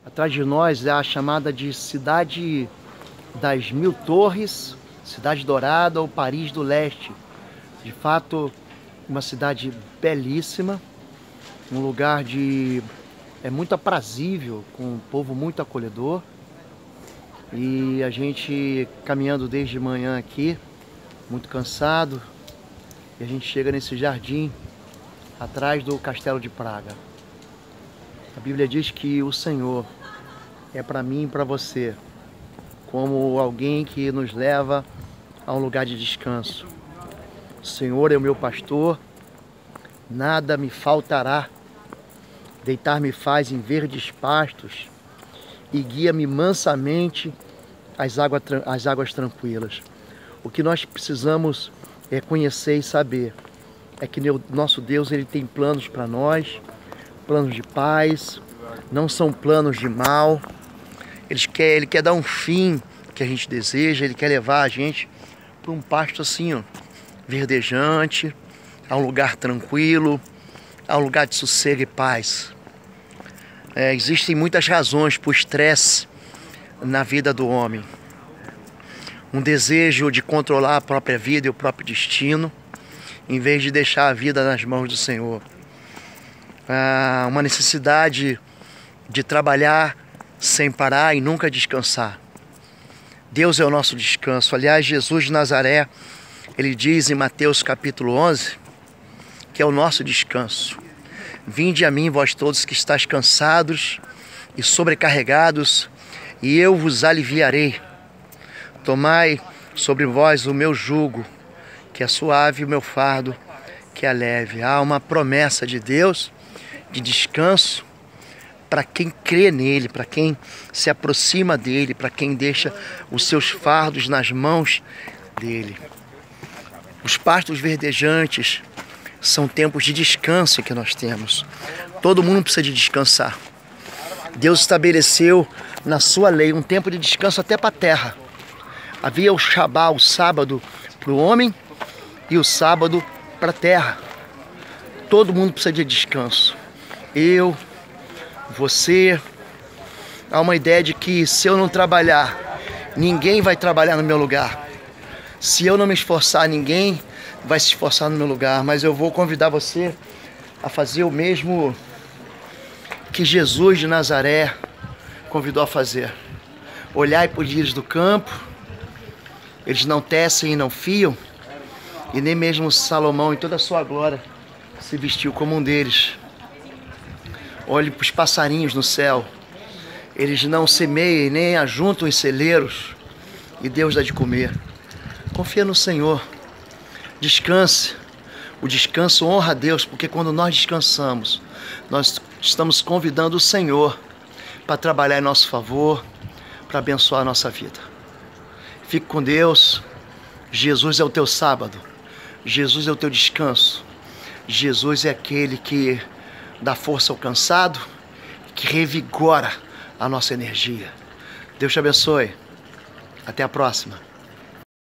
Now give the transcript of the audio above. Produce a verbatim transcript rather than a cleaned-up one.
Atrás de nós é a chamada de Cidade das Mil Torres, Cidade Dourada ou Paris do Leste. De fato, uma cidade belíssima, um lugar de é muito aprazível, com um povo muito acolhedor. E a gente caminhando desde manhã aqui, muito cansado, e a gente chega nesse jardim atrás do Castelo de Praga. A Bíblia diz que o Senhor é para mim e para você como alguém que nos leva a um lugar de descanso. O Senhor é o meu pastor, nada me faltará. Deitar-me faz em verdes pastos e guia-me mansamente às águas, às águas tranquilas. O que nós precisamos é conhecer e saber é que o nosso Deus ele tem planos para nós, planos de paz, não são planos de mal. Ele quer, ele quer dar um fim que a gente deseja, ele quer levar a gente para um pasto assim, ó, verdejante, a um lugar tranquilo, a um lugar de sossego e paz. É, existem muitas razões para o estresse na vida do homem. Um desejo de controlar a própria vida e o próprio destino, em vez de deixar a vida nas mãos do Senhor. Ah, uma necessidade de trabalhar sem parar e nunca descansar. Deus é o nosso descanso. Aliás, Jesus de Nazaré, ele diz em Mateus capítulo onze, que é o nosso descanso. Vinde a mim, vós todos que estáis cansados e sobrecarregados, e eu vos aliviarei. Tomai sobre vós o meu jugo, que é suave, e o meu fardo, que é leve. Há uma promessa de Deus de descanso para quem crê nele, para quem se aproxima dele, para quem deixa os seus fardos nas mãos dele. Os pastos verdejantes são tempos de descanso que nós temos. Todo mundo precisa de descansar. Deus estabeleceu na sua lei um tempo de descanso até para a terra. Havia o Shabá, o sábado, para o homem e o sábado para a terra. Todo mundo precisa de descanso. Eu, você. Há uma ideia de que se eu não trabalhar, ninguém vai trabalhar no meu lugar. Se eu não me esforçar, ninguém vai se esforçar no meu lugar. Mas eu vou convidar você a fazer o mesmo que Jesus de Nazaré convidou a fazer. Olhai para os lírios do campo, eles não tecem e não fiam, e nem mesmo Salomão em toda a sua glória se vestiu como um deles. Olhe para os passarinhos no céu, eles não semeiam nem ajuntam em celeiros, e Deus dá de comer. Confia no Senhor, descanse. O descanso honra a Deus, porque quando nós descansamos, nós estamos convidando o Senhor para trabalhar em nosso favor, para abençoar a nossa vida. Fique com Deus. Jesus é o teu sábado, Jesus é o teu descanso, Jesus é aquele que dá força ao cansado, que revigora a nossa energia. Deus te abençoe. Até a próxima.